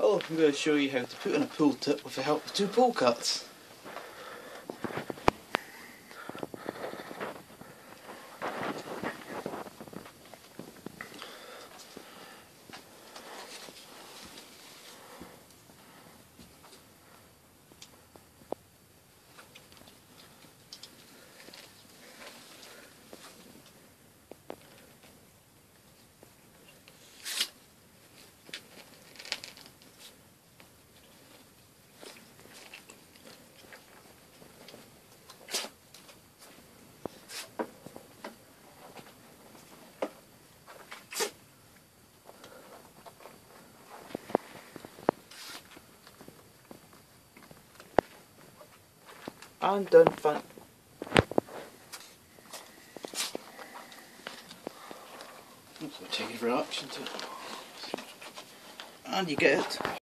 Oh, I'm going to show you how to put on a pull tip with the help of two pull cuts. And down front. Oops, I'll take it for action too. And you get it.